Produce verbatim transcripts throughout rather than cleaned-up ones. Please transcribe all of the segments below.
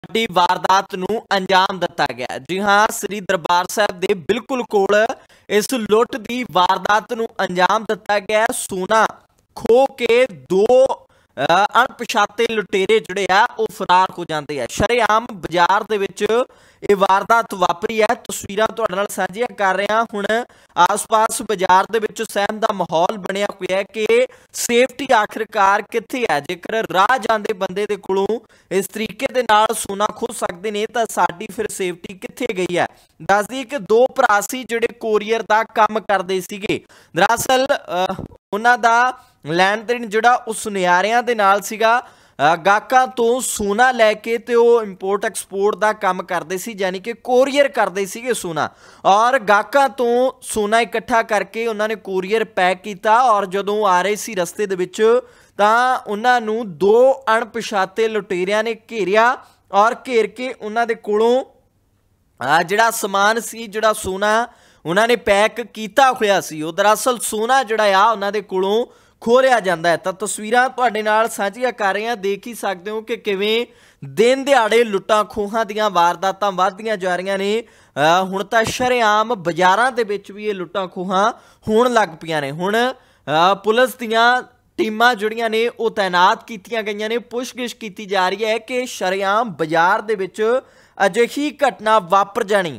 ਵੱਡੀ ਵਾਰਦਾਤ ਨੂੰ ਅੰਜਾਮ ਦਿੱਤਾ ਗਿਆ। ਜੀ ਹਾਂ, ਸ੍ਰੀ ਦਰਬਾਰ ਸਾਹਿਬ ਦੇ ਬਿਲਕੁਲ ਕੋਲ ਇਸ ਲੁੱਟ ਦੀ ਵਾਰਦਾਤ ਨੂੰ ਅੰਜਾਮ ਦਿੱਤਾ ਗਿਆ। ਸੋਨਾ ਖੋ ਕੇ ਦੋ ਅਣਪਛਾਤੇ ਲੁਟੇਰੇ ਜਿਹੜੇ ਆ ਉਹ ਫਰਾਰ ਹੋ ਜਾਂਦੇ ਆ। ਸ਼ਰੇਆਮ ਬਾਜ਼ਾਰ ਦੇ ਵਿੱਚ ਇਹ ਵਾਰਦਾਤ ਵਾਪਰੀ ਹੈ। ਤਸਵੀਰਾਂ ਤੁਹਾਡੇ ਨਾਲ ਸਾਂਝੀਆਂ ਕਰ ਰਹੇ ਹਾਂ। ਹੁਣ ਆਸ-ਪਾਸ ਬਾਜ਼ਾਰ ਦੇ ਵਿੱਚ ਸਹਿਮ ਦਾ ਮਾਹੌਲ ਬਣਿਆ ਹੋਇਆ ਹੈ ਕਿ ਸੇਫਟੀ ਆਖਿਰਕਾਰ ਕਿੱਥੇ ਹੈ। ਜੇਕਰ ਰਾਹ ਜਾਂਦੇ ਬੰਦੇ ਦੇ ਕੋਲੋਂ ਇਸ ਤਰੀਕੇ ਦੇ ਨਾਲ ਸੋਨਾ ਖੋਹ ਸਕਦੇ ਨੇ ਤਾਂ ਸਾਡੀ ਫਿਰ ਸੇਫਟੀ ਕਿੱਥੇ ਗਈ ਹੈ। ਦੱਸ ਦਈਏ ਕਿ ਦੋ ਭਰਾ ਸੀ ਜਿਹੜੇ ਕੋਰੀਅਰ ਦਾ ਕੰਮ ਕਰਦੇ ਸੀਗੇ। ਦਰਅਸਲ ਉਹਨਾਂ ਦਾ ਲੈਣ ਦੇਣ ਜਿਹੜਾ ਉਹ ਸੁਨਿਆਰਿਆਂ ਦੇ ਨਾਲ ਸੀਗਾ। ਗਾਹਕਾਂ ਤੋਂ ਸੋਨਾ ਲੈ ਕੇ ਤੇ ਉਹ ਇੰਪੋਰਟ ਐਕਸਪੋਰਟ ਦਾ ਕੰਮ ਕਰਦੇ ਸੀ, ਯਾਨੀ ਕਿ ਕੋਰੀਅਰ ਕਰਦੇ ਸੀਗੇ ਸੋਨਾ। ਔਰ ਗਾਹਕਾਂ ਤੋਂ ਸੋਨਾ ਇਕੱਠਾ ਕਰਕੇ ਉਹਨਾਂ ਨੇ ਕੋਰੀਅਰ ਪੈਕ ਕੀਤਾ ਔਰ ਜਦੋਂ ਆ ਰਹੇ ਸੀ ਰਸਤੇ ਦੇ ਵਿੱਚ ਤਾਂ ਉਹਨਾਂ ਨੂੰ ਦੋ ਅਣਪਛਾਤੇ ਲੁਟੇਰਿਆਂ ਨੇ ਘੇਰਿਆ ਔਰ ਘੇਰ ਕੇ ਉਹਨਾਂ ਦੇ ਕੋਲੋਂ ਜਿਹੜਾ ਸਮਾਨ ਸੀ, ਜਿਹੜਾ ਸੋਨਾ ਉਹਨਾਂ ਨੇ ਪੈਕ ਕੀਤਾ ਹੋਇਆ ਸੀ, ਉਹ ਦਰਅਸਲ ਸੋਨਾ ਜਿਹੜਾ ਆ ਉਹਨਾਂ ਦੇ ਕੋਲੋਂ ਖੋਹ ਲਿਆ ਜਾਂਦਾ ਹੈ। ਤਾਂ ਤਸਵੀਰਾਂ ਤੁਹਾਡੇ ਨਾਲ ਸਾਂਝੀਆਂ ਕਰ ਰਹੇ ਹਾਂ। ਦੇਖ ਹੀ ਸਕਦੇ ਹੋ ਕਿ ਕਿਵੇਂ ਦਿਨ ਦਿਹਾੜੇ ਲੁੱਟਾਂ ਖੋਹਾਂ ਦੀਆਂ ਵਾਰਦਾਤਾਂ ਵੱਧਦੀਆਂ ਜਾ ਰਹੀਆਂ ਨੇ। ਹੁਣ ਤਾਂ ਸ਼ਰੇਆਮ ਬਾਜ਼ਾਰਾਂ ਦੇ ਵਿੱਚ ਵੀ ਇਹ ਲੁੱਟਾਂ ਖੋਹਾਂ ਹੋਣ ਲੱਗ ਪਈਆਂ ਨੇ। ਹੁਣ ਪੁਲਿਸ ਦੀਆਂ ਟੀਮਾਂ ਜਿਹੜੀਆਂ ਨੇ ਉਹ ਤੈਨਾਤ ਕੀਤੀਆਂ ਗਈਆਂ ਨੇ। ਪੁੱਛਗਿੱਛ ਕੀਤੀ ਜਾ ਰਹੀ ਹੈ ਕਿ ਸ਼ਰੇਆਮ ਬਾਜ਼ਾਰ ਦੇ ਵਿੱਚ ਅਜਿਹੀ ਘਟਨਾ ਵਾਪਰ ਜਾਣੀ,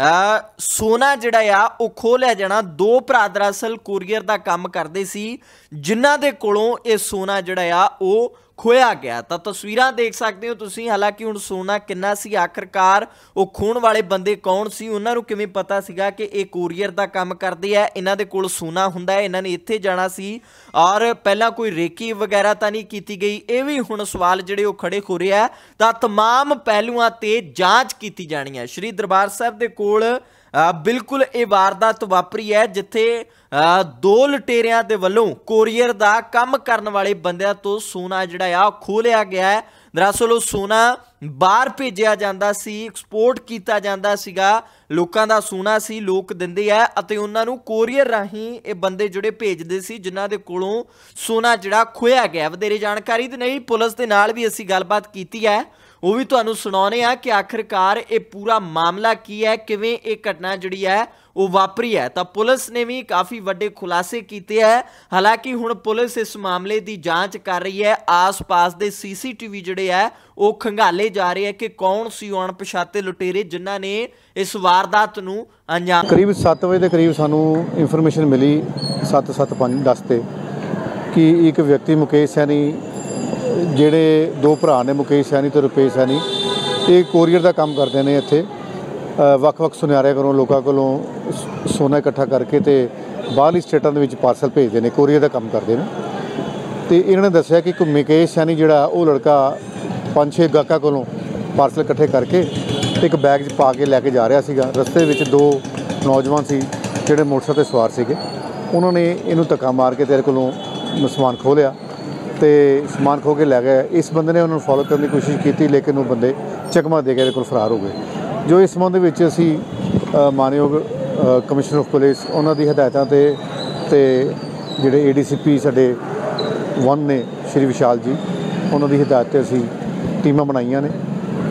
ਸੋਨਾ ਜਿਹੜਾ ਆ ਉਹ ਖੋਹ ਲਿਆ ਜਾਣਾ। ਦੋ ਭਰਾ ਦਰਅਸਲ ਕੋਰੀਅਰ ਦਾ ਕੰਮ ਕਰਦੇ ਸੀ ਜਿਨ੍ਹਾਂ ਦੇ ਕੋਲੋਂ ਇਹ ਸੋਨਾ ਜਿਹੜਾ ਆ ਉਹ ਖੋਇਆ ਗਿਆ। ਤਾਂ ਤਸਵੀਰਾਂ ਦੇਖ ਸਕਦੇ ਹੋ ਤੁਸੀਂ। ਹਾਲਾਂਕਿ ਹੁਣ ਸੋਨਾ ਕਿੰਨਾ ਸੀ, ਆਖਿਰਕਾਰ ਉਹ ਖੋਹਣ ਵਾਲੇ ਬੰਦੇ ਕੌਣ ਸੀ, ਉਹਨਾਂ ਨੂੰ ਕਿਵੇਂ ਪਤਾ ਸੀਗਾ ਕਿ ਇਹ ਕੋਰੀਅਰ ਦਾ ਕੰਮ ਕਰਦੇ ਆ, ਇਹਨਾਂ ਦੇ ਕੋਲ ਸੋਨਾ ਹੁੰਦਾ ਹੈ, ਇਹਨਾਂ ਨੇ ਇੱਥੇ ਜਾਣਾ ਸੀ ਔਰ ਪਹਿਲਾਂ ਕੋਈ ਰੇਕੀ ਵਗੈਰਾ ਤਾਂ ਨਹੀਂ ਕੀਤੀ ਗਈ। ਇਹ ਵੀ ਹੁਣ ਸਵਾਲ ਜਿਹੜੇ ਉਹ ਖੜੇ ਹੋ ਰਹੇ ਆ। ਤਾਂ ਤਮਾਮ ਪਹਿਲੂਆਂ ਤੇ ਜਾਂਚ ਕੀਤੀ ਜਾਣੀ ਹੈ। ਸ਼੍ਰੀ ਦਰਬਾਰ ਸਾਹਿਬ ਦੇ ਕੋਲ ਬਿਲਕੁਲ ਇਹ ਵਾਰਦਾਤ ਵਾਪਰੀ ਹੈ ਜਿੱਥੇ ਦੋ ਲੁਟੇਰਿਆਂ ਦੇ ਵੱਲੋਂ ਕੋਰੀਅਰ ਦਾ ਕੰਮ ਕਰਨ ਵਾਲੇ ਬੰਦਿਆਂ ਤੋਂ ਸੋਨਾ ਜਿਹੜਾ ਆ ਖੋਹ ਲਿਆ ਗਿਆ ਹੈ। ਦਰਅਸਲ ਉਹ ਸੋਨਾ ਬਾਹਰ ਭੇਜਿਆ ਜਾਂਦਾ ਸੀ, ਐਕਸਪੋਰਟ ਕੀਤਾ ਜਾਂਦਾ ਸੀਗਾ। ਲੋਕਾਂ ਦਾ ਸੋਨਾ ਸੀ, ਲੋਕ ਦਿੰਦੇ ਆ ਅਤੇ ਉਹਨਾਂ ਨੂੰ ਕੋਰੀਅਰ ਰਾਹੀਂ ਇਹ ਬੰਦੇ ਜਿਹੜੇ ਭੇਜਦੇ ਸੀ ਜਿਨ੍ਹਾਂ ਦੇ ਕੋਲੋਂ ਸੋਨਾ ਜਿਹੜਾ ਖੋਇਆ ਗਿਆ। ਵਧੇਰੇ ਜਾਣਕਾਰੀ ਤੇ ਨਹੀਂ, ਪੁਲਿਸ ਦੇ ਨਾਲ ਵੀ ਅਸੀਂ ਗੱਲਬਾਤ ਕੀਤੀ ਹੈ, ਉਹ ਵੀ ਤੁਹਾਨੂੰ ਸੁਣਾਉਂਦੇ ਆ ਕਿ ਆਖਿਰਕਾਰ ਇਹ ਪੂਰਾ ਮਾਮਲਾ ਕੀ ਹੈ, ਕਿਵੇਂ ਇਹ ਘਟਨਾ ਜਿਹੜੀ ਹੈ ਉਹ ਵਾਪਰੀ ਹੈ। ਤਾਂ ਪੁਲਿਸ ਨੇ ਵੀ ਕਾਫੀ ਵੱਡੇ ਖੁਲਾਸੇ ਕੀਤੇ ਹੈ। ਹਾਲਾਂਕਿ ਹੁਣ ਪੁਲਿਸ ਇਸ ਮਾਮਲੇ ਦੀ ਜਾਂਚ ਕਰ ਰਹੀ ਹੈ। ਆਸ-ਪਾਸ ਦੇ ਸੀਸੀਟੀਵੀ ਜਿਹੜੇ ਹੈ ਉਹ ਖੰਗਾਲੇ ਜਾ ਰਹੇ ਹੈ ਕਿ ਕੌਣ ਸੀ ਉਹ ਅਣਪਛਾਤੇ ਲੁਟੇਰੇ ਜਿਨ੍ਹਾਂ ਨੇ ਇਸ ਵਾਰਦਾਤ ਨੂੰ ਅੰਜਾਮ। ਕਰੀਬ ਸੱਤ ਵਜੇ ਦੇ ਕਰੀਬ ਸਾਨੂੰ ਇਨਫੋਰਮੇਸ਼ਨ ਮਿਲੀ ਸੱਤ ਸੱਤ ਪੰਜ ਦਸ ਤੇ ਕਿ ਇੱਕ ਵਿਅਕਤੀ ਮੁਕੇਸ਼ ਸੈਣੀ, ਜਿਹੜੇ ਦੋ ਭਰਾ ਨੇ ਮੁਕੇਸ਼ ਸੈਣੀ ਤੇ ਰੁਪੇਸ਼ ਸੈਣੀ, ਇਹ ਕੋਰੀਅਰ ਦਾ ਕੰਮ ਕਰਦੇ ਨੇ। ਇੱਥੇ ਵੱਖ-ਵੱਖ ਸੁਨਿਆਰਿਆਂ ਕੋਲੋਂ ਲੋਕਾਂ ਕੋਲੋਂ ਸੋਨਾ ਇਕੱਠਾ ਕਰਕੇ ਤੇ ਬਾਹਰਲੀ ਸਟੇਟਾਂ ਦੇ ਵਿੱਚ ਪਾਰਸਲ ਭੇਜਦੇ ਨੇ, ਕੋਰੀਅਰ ਦਾ ਕੰਮ ਕਰਦੇ ਨੇ। ਤੇ ਇਹਨਾਂ ਨੇ ਦੱਸਿਆ ਕਿ ਇੱਕ ਮੁਕੇਸ਼ ਸੈਣੀ ਜਿਹੜਾ ਉਹ ਲੜਕਾ ਪੰਜ ਛੇ ਗਾਹਕਾਂ ਕੋਲੋਂ ਪਾਰਸਲ ਇਕੱਠੇ ਕਰਕੇ ਇੱਕ ਬੈਗ 'ਚ ਪਾ ਕੇ ਲੈ ਕੇ ਜਾ ਰਿਹਾ ਸੀਗਾ। ਰਸਤੇ ਵਿੱਚ ਦੋ ਨੌਜਵਾਨ ਸੀ ਜਿਹੜੇ ਮੋਟਰਸਾਈਕਲ 'ਤੇ ਸਵਾਰ ਸੀਗੇ, ਉਹਨਾਂ ਨੇ ਇਹਨੂੰ ਧੱਕਾ ਮਾਰ ਕੇ ਤੇਰੇ ਕੋਲੋਂ ਸਮਾਨ ਖੋਹ ਲਿਆ ਤੇ ਸਮਾਨ ਖੋਹ ਕੇ ਲੈ ਗਏ। ਇਸ ਬੰਦੇ ਨੇ ਉਹਨਾਂ ਨੂੰ ਫੋਲੋ ਕਰਨ ਦੀ ਕੋਸ਼ਿਸ਼ ਕੀਤੀ ਲੇਕਿਨ ਉਹ ਬੰਦੇ ਚਕਮਾ ਦੇ ਕੇ ਇਹਦੇ ਕੋਲ ਫਰਾਰ ਹੋ ਗਏ। ਜੋ ਇਸ ਸੰਬੰਧ ਵਿੱਚ ਅਸੀਂ ਮਾਨਯੋਗ ਕਮਿਸ਼ਨਰ ਆਫ ਪੁਲਿਸ ਉਹਨਾਂ ਦੀ ਹਦਾਇਤਾਂ ਤੇ ਤੇ ਜਿਹੜੇ ਏ ਡੀ ਸੀ ਪੀ ਸਾਡੇ ਵਨ ਨੇ ਸ਼੍ਰੀ ਵਿਸ਼ਾਲ ਜੀ, ਉਹਨਾਂ ਦੀ ਹਦਾਇਤ 'ਤੇ ਅਸੀਂ ਟੀਮਾਂ ਬਣਾਈਆਂ ਨੇ।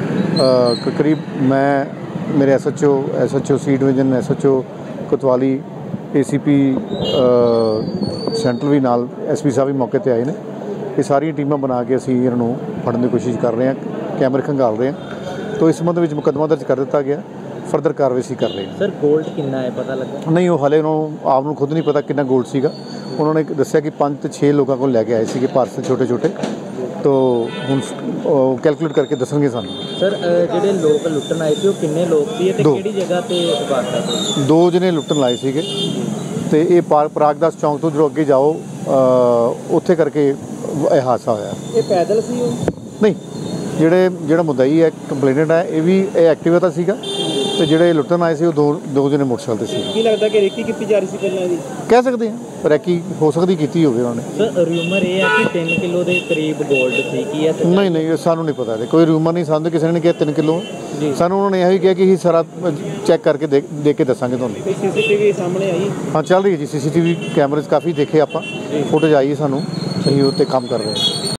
ਕਰੀਬ ਮੈਂ ਮੇਰੇ S H O S H O C division, S H O Kotwali, A C P central ਵੀ ਨਾਲ, ਐਸ ਪੀ ਸਾਹਿਬ ਵੀ ਮੌਕੇ 'ਤੇ ਆਏ ਨੇ। ਇਹ ਸਾਰੀਆਂ ਟੀਮਾਂ ਬਣਾ ਕੇ ਅਸੀਂ ਇਹਨਾਂ ਨੂੰ ਫੜਨ ਦੀ ਕੋਸ਼ਿਸ਼ ਕਰ ਰਹੇ ਹਾਂ, ਕੈਮਰੇ ਖੰਗਾਲ ਰਹੇ ਹਾਂ। ਤਾਂ ਇਸ ਸੰਬੰਧ ਵਿੱਚ ਮੁਕੱਦਮਾ ਦਰਜ ਕਰ ਦਿੱਤਾ ਗਿਆ, ਫਰਦਰ ਕਾਰਵਾਈ ਅਸੀਂ ਕਰ ਰਹੇ ਹਾਂ। ਸਰ ਗੋਲਡ ਕਿੰਨਾ ਹੈ ਪਤਾ ਲੱਗਾ? ਨਹੀਂ, ਉਹ ਹਾਲੇ ਉਹਨੂੰ ਆਪ ਨੂੰ ਖੁਦ ਨਹੀਂ ਪਤਾ ਕਿੰਨਾ ਗੋਲਡ ਸੀਗਾ। ਉਹਨਾਂ ਨੇ ਦੱਸਿਆ ਕਿ ਪੰਜ ਤੋਂ ਛੇ ਲੋਕਾਂ ਕੋਲ ਲੈ ਕੇ ਆਏ ਸੀਗੇ ਪਾਰਸਲ ਛੋਟੇ ਛੋਟੇ। ਤਾਂ ਹੁਣ ਕੈਲਕੂਲੇਟ ਕਰਕੇ ਦੱਸਣਗੇ ਸਾਨੂੰ। ਸਰ ਜਿਹੜੇ ਲੋਕ ਲੁੱਟਣ ਆਏ ਸੀ ਉਹ ਕਿੰਨੇ ਲੋਕ ਸੀ ਅਤੇ ਕਿਹੜੀ ਜਗ੍ਹਾ 'ਤੇ ਵਾਰਦਾਤ ਹੋਈ? ਦੋ ਜਣੇ ਲੁੱਟਣ ਲਾਏ ਸੀਗੇ ਅਤੇ ਇਹ ਪਰਾਗਦਾਸ ਚੌਂਕ ਤੋਂ ਜਦੋਂ ਅੱਗੇ ਜਾਓ ਉੱਥੇ ਕਰਕੇ ਇਹ ਹਾਦਸਾ ਹੋਇਆ। ਇਹ ਪੈਦਲ ਸੀ ਉਹ? ਨਹੀਂ, ਜਿਹੜੇ ਜਿਹੜਾ ਮੁਦਈ ਹੈ, ਕੰਪਲੇਨੈਂਟ ਹੈ, ਇਹ ਵੀ ਇਹ ਐਕਟਿਵਾ ਤਾਂ ਸੀਗਾ ਤੇ ਜਿਹੜੇ ਲੁੱਟਣ ਆਏ ਸੀ ਉਹ ਦੋ ਦੋ ਜਣੇ ਮੋਟਰਸਾਈਕਲ 'ਤੇ ਸੀ। ਕੀ ਲੱਗਦਾ ਕਿ ਰੇਕੀ ਕੀਤੀ ਜਾ ਰਹੀ ਸੀ ਪਹਿਲਾਂ ਇਹਦੀ? ਕਹਿ ਸਕਦੇ ਹਾਂ, ਰੈਕੀ ਹੋ ਸਕਦੀ ਕੀਤੀ ਹੋਵੇ ਉਹਨਾਂ ਨੇ। ਸਰ ਰਿਊਮਰ ਇਹ ਹੈ ਕਿ ਤਿੰਨ ਕਿਲੋ ਦੇ ਕਰੀਬ ਗੋਲਡ ਸੀ, ਕੀ ਹੈ? ਨਹੀਂ ਨਹੀਂ, ਸਾਨੂੰ ਨਹੀਂ ਪਤਾ, ਕੋਈ ਰਿਊਮਰ ਨਹੀਂ। ਸਾਨੂੰ ਕਿਸੇ ਨੇ ਕਿਹਾ ਤਿੰਨ ਕਿਲੋ, ਸਾਨੂੰ ਉਹਨਾਂ ਨੇ ਇਹ ਵੀ ਕਿਹਾ ਕਿ ਅਸੀਂ ਸਾਰਾ ਚੈੱਕ ਕਰਕੇ ਦੇਖ ਦੇਖ ਕੇ ਦੱਸਾਂਗੇ ਤੁਹਾਨੂੰ। ਸੀ ਸੀ ਟੀ ਵੀ ਸਾਹਮਣੇ ਆਈ? ਹਾਂ, ਚੱਲ ਰਹੀ ਹੈ ਜੀ, ਸੀ ਸੀ ਟੀ ਵੀ ਕੈਮਰੇ ਕਾਫੀ ਦੇਖੇ ਆਪਾਂ, ਫੁਟੇਜ ਆਈ ਹੈ ਸਾਨੂੰ, ਅਸੀਂ ਉਹ 'ਤੇ ਕੰਮ ਕਰ ਰਹੇ ਹਾਂ।